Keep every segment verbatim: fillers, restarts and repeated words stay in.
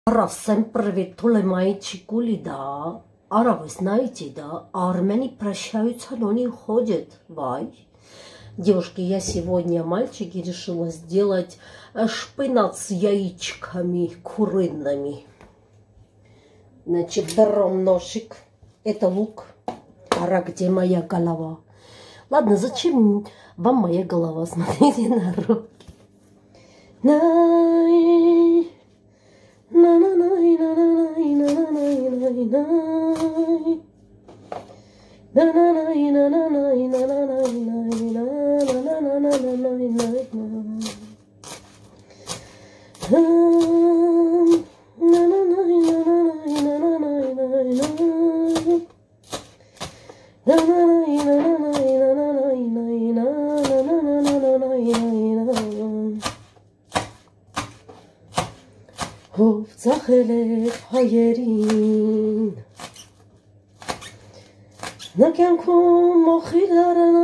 Ара, всем привет, то ли мальчикули, да? Ара, вы знаете, да? Армяне прощаются, но не ходят, вай. Девушки, я сегодня, мальчики, решила сделать шпинат с яичками куриными. Значит, берем ножик. Это лук. Ара, где моя голова? Ладно, зачем вам моя голова? Смотрите на руки. Най. На на на на на на на на на на на на на на Ով ծախել է հայերին Նա կյանքում մոխիր դառնա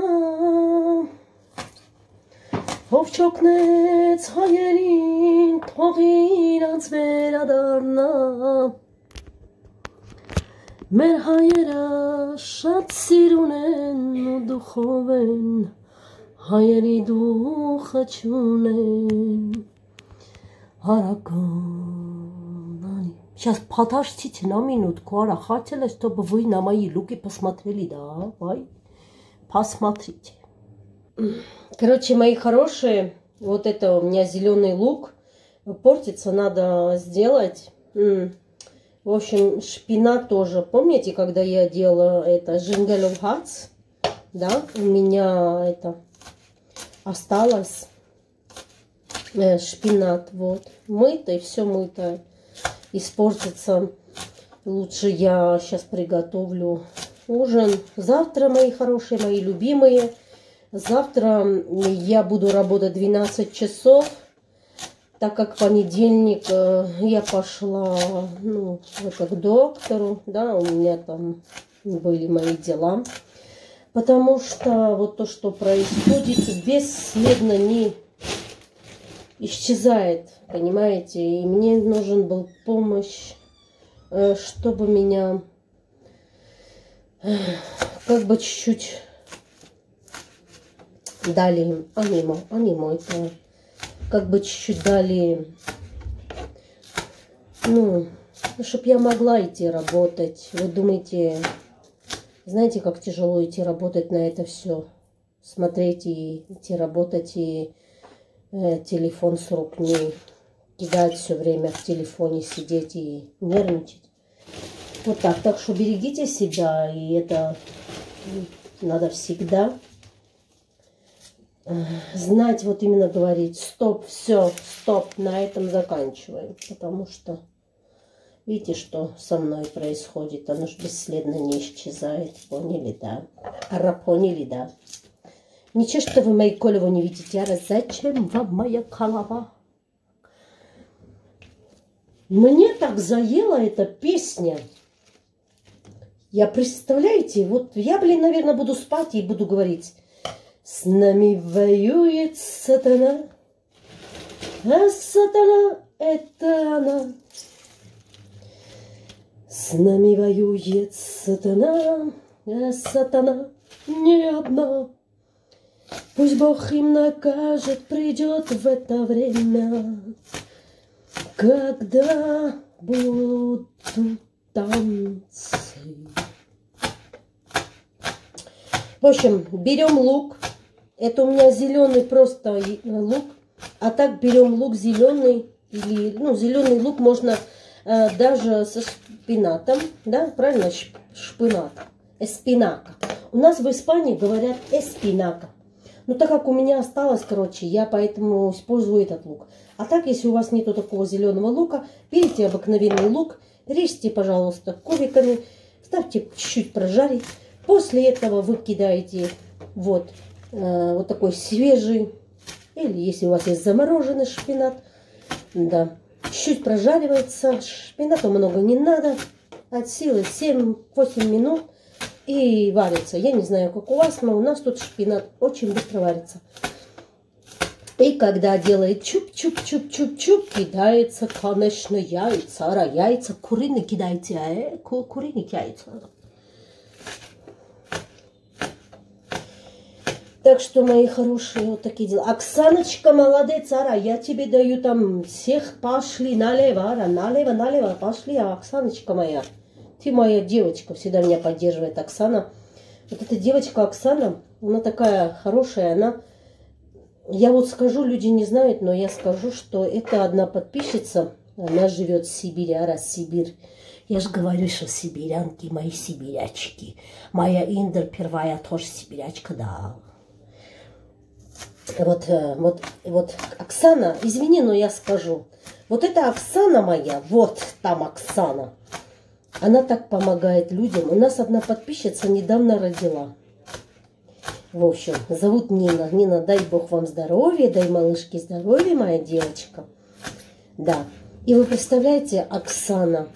Ով չօգնեց հայերին թող իրանց վերադառնա Մեր հայերը շատ սիրուն են ու դուխով են Հայերի դուխը չունեն Հարական Сейчас подождите на минутку, Ара, хотела, чтобы вы на мои луки посмотрели, да? Вай? Посмотрите. Короче, мои хорошие, вот это у меня зеленый лук. Портится, надо сделать. В общем, шпинат тоже. Помните, когда я делала это жингелев хац? Да, у меня это осталось шпинат. Вот. Мытый, все мытое. Испортится. Лучше я сейчас приготовлю ужин. Завтра, мои хорошие, мои любимые. Завтра я буду работать двенадцать часов. Так как в понедельник я пошла ну, к доктору. Да, у меня там были мои дела. Потому что вот то, что происходит, бесследно не исчезает. Понимаете, и мне нужен был помощь, чтобы меня как бы чуть-чуть дали, анимо, анимо, это как бы чуть-чуть дали, ну, чтобы я могла идти работать. Вы думаете, знаете, как тяжело идти работать на это все, смотреть и идти работать, и э, телефон с рук не кидать все время в телефоне, сидеть и нервничать. Вот так. Так что берегите себя. И это надо всегда знать, вот именно говорить, стоп, все, стоп, на этом заканчиваем. Потому что видите, что со мной происходит. Оно же бесследно не исчезает. Поняли, да? Ара, поняли, да? Ничего, что вы мои голову не видите. Ара, зачем вам моя голова? Мне так заела эта песня. Я, представляете, вот я, блин, наверное, буду спать и буду говорить. С нами воюет сатана, а сатана это она. С нами воюет сатана, а сатана не одна. Пусть Бог им накажет, придет в это время. Когда будут танцы. В общем, берем лук. Это у меня зеленый просто лук. А так берем лук зеленый. Или, ну, зеленый лук можно э, даже со шпинатом. Да, правильно? Шпинат. Эспинака. У нас в Испании говорят эспинака. Но так как у меня осталось, короче, я поэтому использую этот лук. А так, если у вас нету такого зеленого лука, берите обыкновенный лук, режьте, пожалуйста, кубиками, ставьте чуть-чуть прожарить. После этого вы кидаете вот, э, вот такой свежий, или если у вас есть замороженный шпинат, да, чуть-чуть прожаривается. Шпината много не надо, от силы семь-восемь минут. И варится. Я не знаю, как у вас, но у нас тут шпинат очень быстро варится. И когда делает чуп-чуп-чуп-чуп-чуп, кидается, конечно, яйца. Ара, яйца, куриные кидайте, а э, куриные яйца. Так что, мои хорошие, вот такие дела. Оксаночка, молодец, Ара, я тебе даю там всех, пошли налево, Ара, налево, налево, пошли, а Оксаночка моя. Ты моя девочка, всегда меня поддерживает Оксана. Вот эта девочка Оксана, она такая хорошая, она... Я вот скажу, люди не знают, но я скажу, что это одна подписчица, она живет в Сибири, Ара, Сибирь. Я же говорю, что сибирянки, мои сибирячки. Моя Индер первая тоже сибирячка, да. Вот, вот, вот Оксана, извини, но я скажу. Вот эта Оксана моя, вот там Оксана, она так помогает людям. У нас одна подписчица недавно родила. В общем, зовут Нина. Нина, дай Бог вам здоровья, дай малышке здоровья, моя девочка. Да. И вы представляете, Оксана,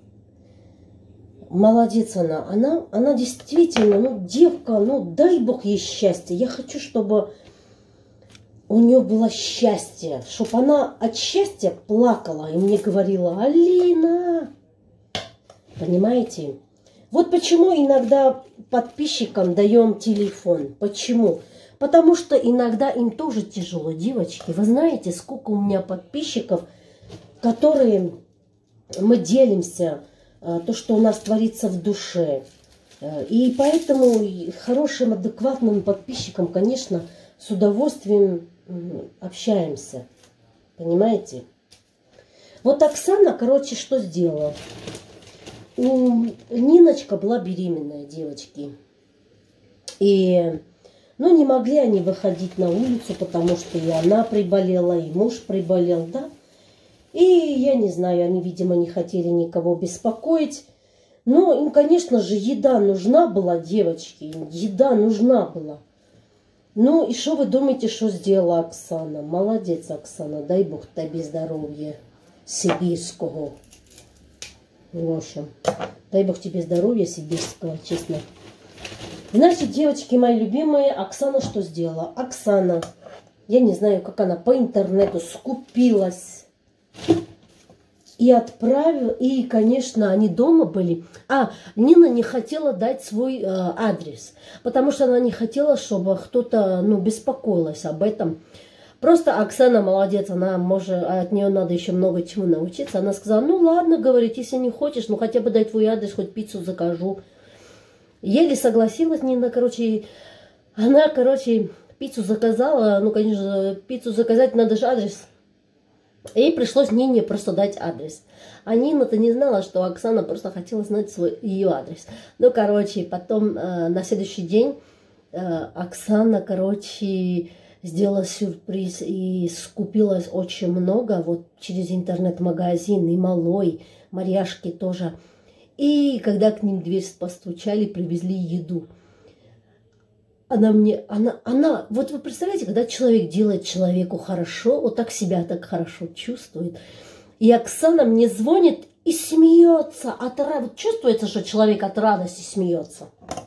молодец она. Она, она действительно, ну, девка, ну, дай Бог ей счастье. Я хочу, чтобы у нее было счастье, чтобы она от счастья плакала и мне говорила: Алина, понимаете? Вот почему иногда подписчикам даем телефон. Почему? Потому что иногда им тоже тяжело, девочки. Вы знаете, сколько у меня подписчиков, которые мы делимся, то, что у нас творится в душе. И поэтому хорошим, адекватным подписчикам, конечно, с удовольствием общаемся. Понимаете? Вот Оксана, короче, что сделала? Ниночка была беременная, девочки. И, ну, не могли они выходить на улицу, потому что и она приболела, и муж приболел, да. И, я не знаю, они, видимо, не хотели никого беспокоить. Но им, конечно же, еда нужна была, девочки. Еда нужна была. Ну, и что вы думаете, что сделала Оксана? Молодец, Оксана, дай Бог тебе здоровья сибирского. В общем, дай Бог тебе здоровья сибирского, честно. Значит, девочки мои любимые, Оксана что сделала? Оксана, я не знаю, как она по интернету скупилась и отправила. И, конечно, они дома были. А, Нина не хотела дать свой э, адрес, потому что она не хотела, чтобы кто-то, ну, беспокоилась об этом. Просто Оксана молодец, она может, от нее надо еще много чему научиться. Она сказала: ну ладно, говорит, если не хочешь, ну хотя бы дай твой адрес, хоть пиццу закажу. Еле согласилась Нина, короче, она, короче, пиццу заказала. Ну, конечно, пиццу заказать надо же адрес. И пришлось Нине просто дать адрес. А Нина-то не знала, что Оксана просто хотела знать свой, ее адрес. Ну, короче, потом э, на следующий день э, Оксана, короче... сделала сюрприз и скупилась очень много, вот через интернет-магазин, и Малой, Марьяшки тоже. И когда к ним в дверь постучали, привезли еду. Она мне, она, она, вот вы представляете, когда человек делает человеку хорошо, вот так себя так хорошо чувствует. И Оксана мне звонит и смеется от радости. Вот чувствуется, что человек от радости смеется.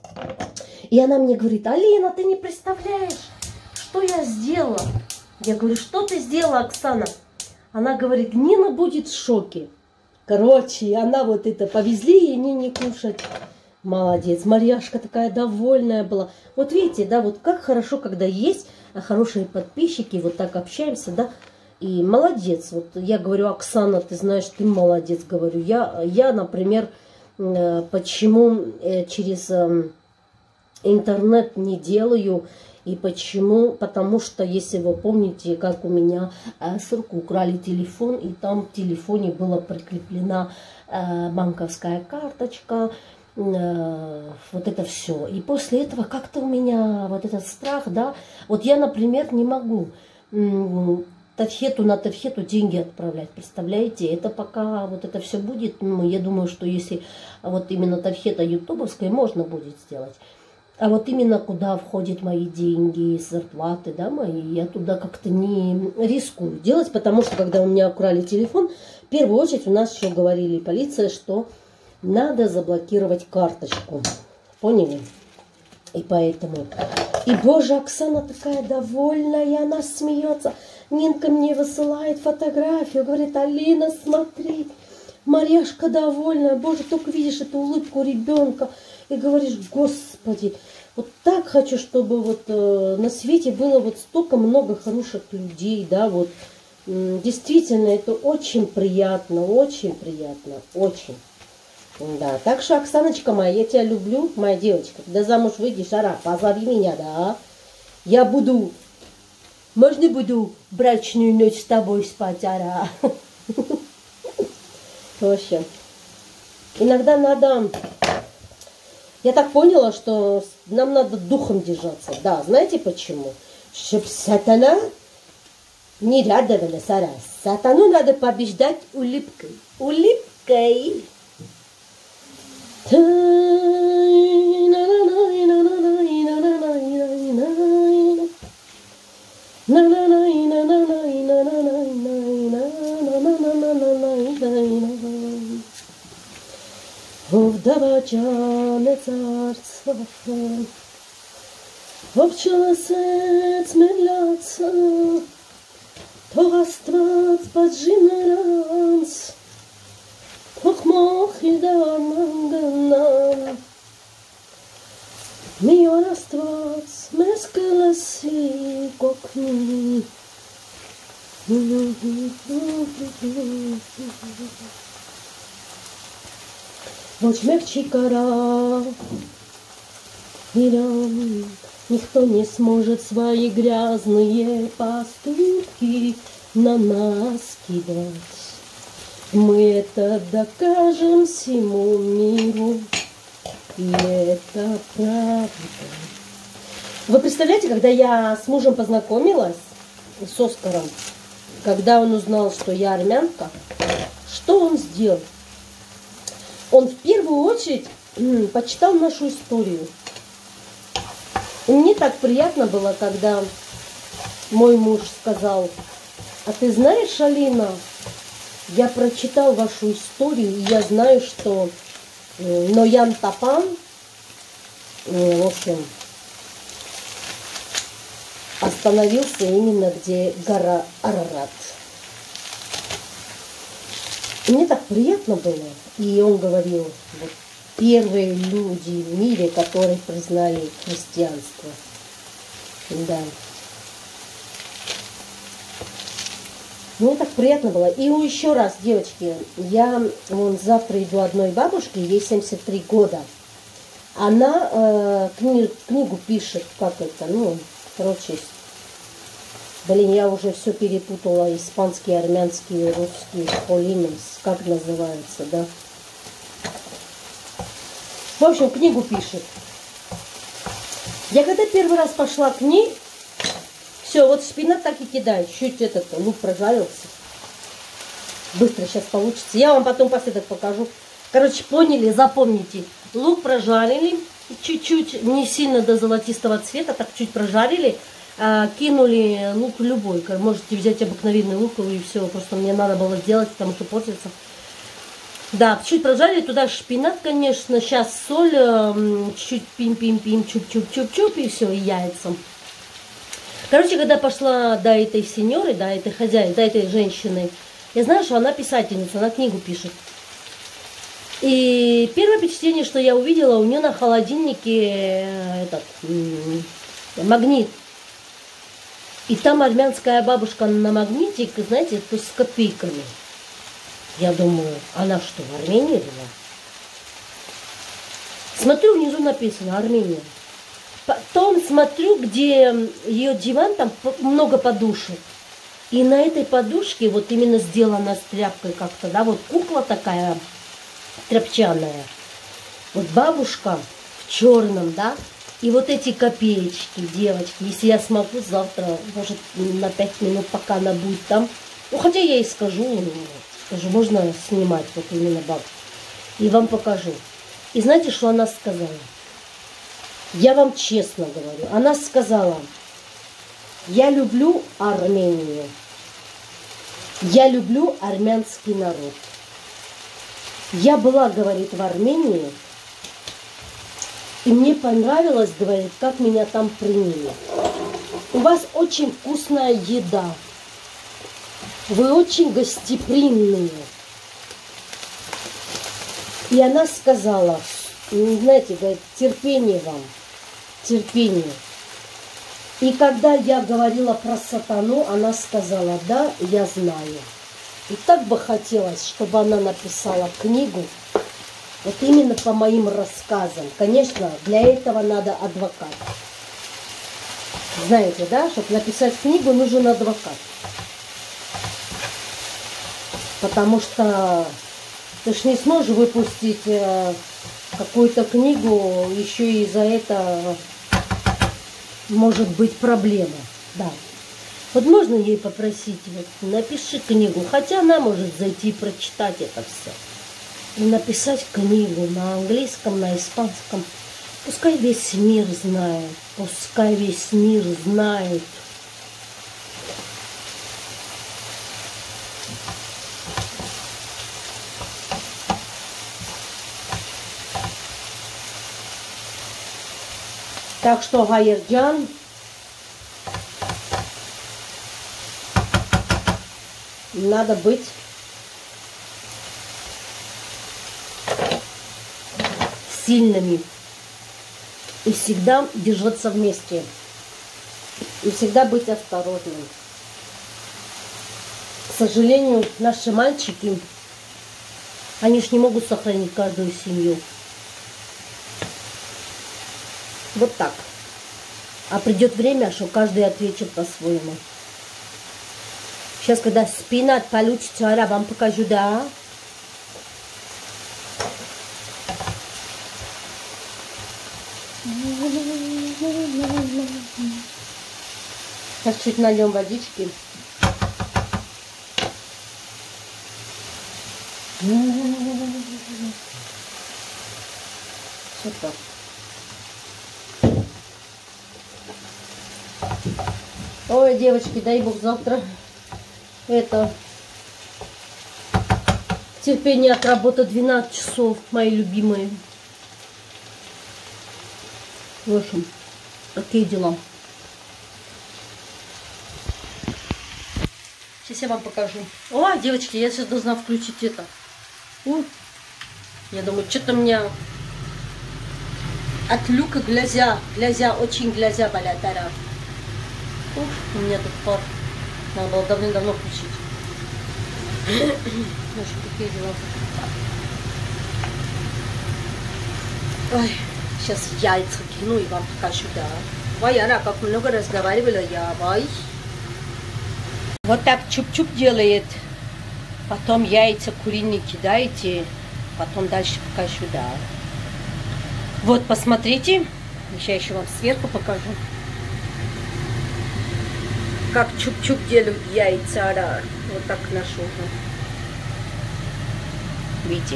И она мне говорит: Алина, ты не представляешь, что я сделала? Я говорю: что ты сделала, Оксана? Она говорит: Нина будет в шоке. Короче, она вот это, повезли ей Нине кушать. Молодец. Марьяшка такая довольная была. Вот видите, да, вот как хорошо, когда есть хорошие подписчики, вот так общаемся, да. И молодец. Вот я говорю: Оксана, ты знаешь, ты молодец, говорю. Я, я например, почему через интернет не делаю. И почему? Потому что, если вы помните, как у меня э, с рук украли телефон, и там в телефоне была прикреплена э, банковская карточка, э, вот это все. И после этого как-то у меня вот этот страх, да, вот я, например, не могу Тавхету на Тавхету деньги отправлять, представляете? Это пока вот это все будет, ну, я думаю, что если вот именно Тавхета ютубовская можно будет сделать. А вот именно куда входят мои деньги, зарплаты, да, мои, я туда как-то не рискую делать, потому что когда у меня украли телефон, в первую очередь у нас еще говорили полиция, что надо заблокировать карточку. Поняли? И поэтому... И, боже, Оксана такая довольная, она смеется. Нинка мне высылает фотографию, говорит: Алина, смотри, Марьяшка довольная. Боже, только видишь эту улыбку ребенка и говоришь: Господи, вот так хочу, чтобы вот э, на свете было вот столько много хороших людей, да, вот. Действительно, это очень приятно, очень приятно, очень. Да, так что, Оксаночка моя, я тебя люблю, моя девочка. Когда замуж выйдешь, ара, позови меня, да. Я буду, можно буду брачную ночь с тобой спать, ара. В общем, иногда надо, я так поняла, что нам надо духом держаться. Да, знаете почему? Чтоб сатана не радовалась, ара. Сатану надо побеждать улыбкой. Улыбкой. Вдовачане царства, обчелосец медляца, то Աստված պատժիներանց, թող մոխի դառնան գնան, մի օր Աստված մեզ կլսի կօգնի։ Ոչ մեկ չի կարա իրան, никто не сможет свои грязные поступки на нас кидать. Мы это докажем всему миру, и это правда. Вы представляете, когда я с мужем познакомилась, с Оскаром, когда он узнал, что я армянка, что он сделал? Он в первую очередь почитал нашу историю. И мне так приятно было, когда мой муж сказал: а ты знаешь, Алина, я прочитал вашу историю, и я знаю, что Ноян Тапан, в общем, остановился именно где гора Арарат. И мне так приятно было. И он говорил: вот, первые люди в мире, которые признали христианство. Да. Мне так приятно было. И еще раз, девочки, я вон завтра иду одной бабушке, ей семьдесят три года. Она э, кни, книгу пишет, как это, ну, короче, блин, я уже все перепутала, испанский, армянский, русский, полинес, как называется, да. В общем, книгу пишет. Я когда первый раз пошла к ней, все, вот шпинат так и кидаю. Чуть этот лук прожарился. Быстро сейчас получится. Я вам потом последок покажу. Короче, поняли, запомните. Лук прожарили. Чуть-чуть, не сильно до золотистого цвета, так чуть прожарили. А, кинули лук любой. Можете взять обыкновенный луковый и все. Просто мне надо было сделать, потому что портится. Да, чуть прожарили, туда шпинат, конечно, сейчас соль, чуть-чуть пим-пим-пим, чуп-чуп-чуп-чуп, и все, и яйца. Короче, когда пошла до этой сеньоры, до этой хозяйки, до этой женщины, я знаю, что она писательница, она книгу пишет. И первое впечатление, что я увидела, у нее на холодильнике этот магнит. И там армянская бабушка на магнитик, знаете, то с копейками. Я думаю, она что, в Армении была? Смотрю, внизу написано Армения. Потом смотрю, где ее диван, там много подушек. И на этой подушке вот именно сделана с тряпкой как-то, да, вот кукла такая тряпчаная. Вот бабушка в черном, да, и вот эти копеечки, девочки. Если я смогу завтра, может, на пять минут, пока она будет там. Ну, хотя я ей скажу, скажу, можно снимать вот именно бабушку. И вам покажу. И знаете, что она сказала? Я вам честно говорю. Она сказала: я люблю Армению. Я люблю армянский народ. Я была, говорит, в Армении. И мне понравилось, говорит, как меня там приняли. У вас очень вкусная еда. Вы очень гостеприимные. И она сказала, знаете, говорит, терпение вам, терпение. И когда я говорила про сатану, она сказала, да, я знаю. И так бы хотелось, чтобы она написала книгу, вот именно по моим рассказам. Конечно, для этого надо адвокат. Знаете, да, чтобы написать книгу, нужен адвокат. Потому что ты ж не сможешь выпустить какую-то книгу, еще и за это может быть проблема. Да. Вот можно ей попросить, вот, напиши книгу, хотя она может зайти и прочитать это все. И написать книгу на английском, на испанском. Пускай весь мир знает, пускай весь мир знает. Так что, Гаерджан, надо быть сильными и всегда держаться вместе, и всегда быть осторожным. К сожалению, наши мальчики, они ж не могут сохранить каждую семью. Вот так. А придет время, что каждый ответит по-своему. Сейчас, когда спинат получится, я вам покажу, да. Сейчас чуть нальем водички. Вот так. Ой, девочки, дай бог завтра это терпение от работы двенадцать часов, мои любимые. В общем, такие дела. Сейчас я вам покажу. О, девочки, я сейчас должна включить это. О, я думаю, что-то у меня от люка глаза, глаза, очень глаза болят. Ух, у меня тут пар. Надо было давно-давно включить. Ну что, какие дела? Ой, сейчас яйца кину и вам покажу, да. Ой, она как много разговаривала, я, ой. Вот так чуп-чуп делает. Потом яйца куриные кидаете. Потом дальше покажу, да. Вот, посмотрите. Сейчас еще вам сверху покажу. Как чуп-чуп делают яйца, да. Вот так ношу. Видите?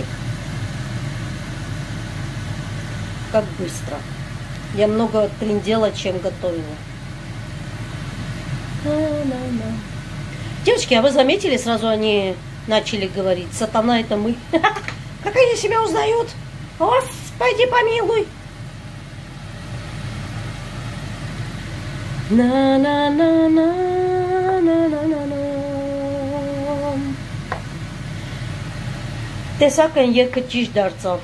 Как быстро. Я много трындела, чем готовила. Девочки, а вы заметили, сразу они начали говорить, сатана это мы. Как они себя узнают? Господи, помилуй. На на на на на на на на. Տեսակ են երկճիշտ դարձավ.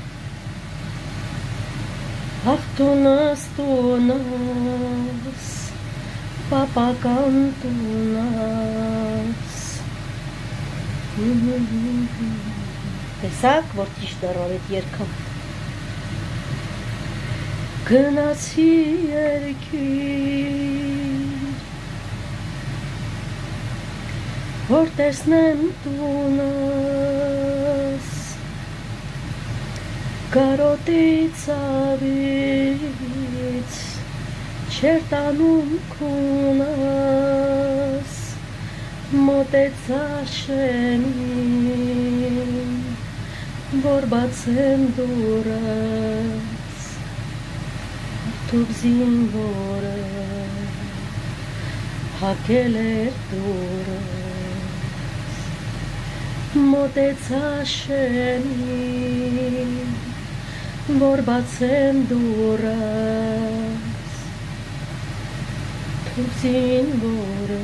Արտունաս տունաս, պապական տունաս. Տեսակ, որ ճիշտ դարավ էդ երկը. Գնացի երկիր, որ տեսնեմ տունաս, կարոտից ավից, չեր տանում քունաս, մոտեցա շեմին, որ բացեմ դուրս, Թուք զինվորը հակել էր դուրս, մոտեցա շեմին, Vorbatzen duraz Tuzin bora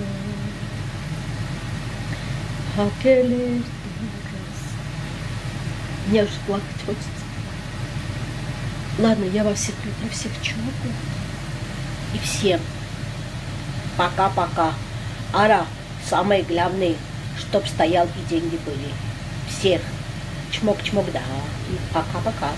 Hakele дурас. Мне уже плакать хочется. Ладно, я вас всех люблю, всех чмокаю. И всем пока-пока. Ара, самое главное, чтоб стоял и деньги были. Всех. Чмок-чмок, да. И пока-пока.